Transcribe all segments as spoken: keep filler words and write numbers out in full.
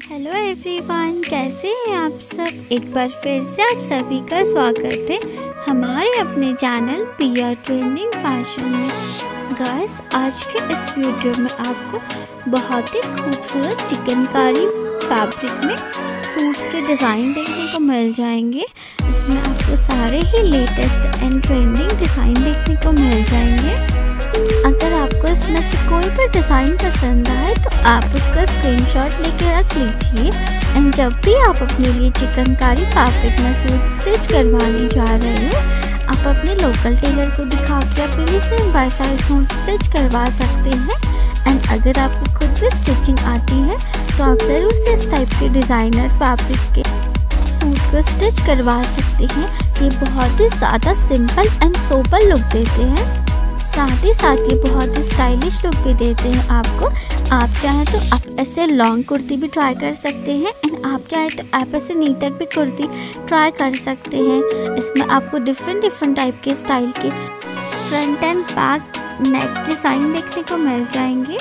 Hello everyone, कैसे हैं आप सब। एक बार फिर से आप सभी का स्वागत है हमारे अपने चैनल पिया ट्रेंडिंग फैशन में। गाइस, आज के इस वीडियो में आपको बहुत ही खूबसूरत चिकनकारी फैब्रिक में सूट्स के डिज़ाइन देखने को मिल जाएंगे। इसमें आपको सारे ही लेटेस्ट एंड ट्रेंडिंग डिज़ाइन देखने को मिल जाएंगे। अगर आपको इसमें से कोई भी डिज़ाइन पसंद आए तो आप उसका स्क्रीनशॉट लेके रख लीजिए। एंड जब भी आप अपने लिए चिकनकारी फैब्रिक में सूट स्टिच करवाने जा रहे हैं, आप अपने लोकल टेलर को दिखा के अपने लिए same by size suit stitch करवा सकते हैं। एंड अगर आपको खुद भी स्टिचिंग आती है तो आप ज़रूर से इस टाइप के डिज़ाइनर फैब्रिक के सूट को स्टिच करवा सकते हैं। ये बहुत ही ज़्यादा सिंपल एंड सोबर लुक देते हैं, साथ ही साथ ये बहुत ही स्टाइलिश लुक भी देते हैं आपको। आप चाहें तो आप ऐसे लॉन्ग कुर्ती भी ट्राई कर सकते हैं एंड आप चाहें तो आप ऐसे नी तक भी कुर्ती ट्राई कर सकते हैं। इसमें आपको डिफरेंट डिफरेंट टाइप के स्टाइल के front and back neck design देखने को मिल जाएंगे।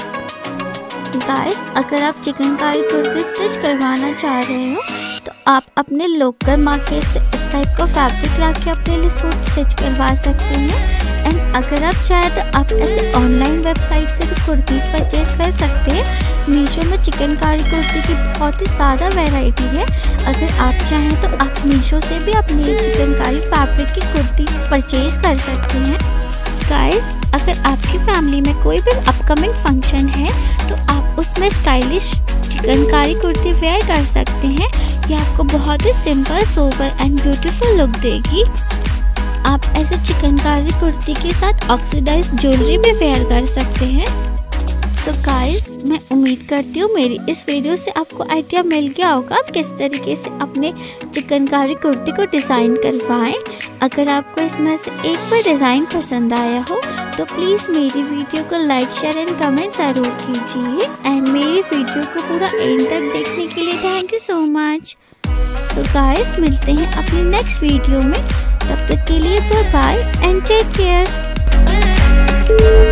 गाइस, अगर आप चिकनकारी कुर्ती स्टिच करवाना चाह रहे हो तो आप अपने लोकल मार्केट से इस टाइप का फैब्रिक ला के अपने लिए सूट स्टिच करवा सकते हैं। एंड अगर आप चाहें तो आप ऐसे ऑनलाइन वेबसाइट से भी कुर्तीज़ परचेज कर सकते हैं। मीशो में चिकनकारी कुर्ती की बहुत ही ज़्यादा वैरायटी है। अगर आप चाहें तो आप मीशो से भी अपनी चिकनकारी फैब्रिक की कुर्ती परचेज कर सकते हैं। गाइस, अगर आपकी फैमिली में कोई भी अपकमिंग फंक्शन है तो आप उसमें स्टाइलिश चिकनकारी कुर्ती वेयर कर सकते हैं। ये आपको बहुत ही simple, sober and beautiful look देगी। आप ऐसे चिकनकारी कुर्ती के साथ ऑक्सीडाइज ज्वेलरी भी वेयर कर सकते हैं। तो गाइस, मैं उम्मीद करती हूँ मेरी इस वीडियो से आपको आइडिया मिल गया होगा आप किस तरीके से अपने चिकनकारी कुर्ती को डिज़ाइन करवाएं। अगर आपको इसमें से एक भी डिज़ाइन पसंद आया हो तो प्लीज़ मेरी वीडियो को लाइक, शेयर एंड कमेंट ज़रूर कीजिए। एंड मेरी वीडियो को पूरा एंड तक देखने के लिए थैंक यू सो मच। तो गाइस, मिलते हैं अपनी नेक्स्ट वीडियो में। तब तक के लिए bye bye and take care.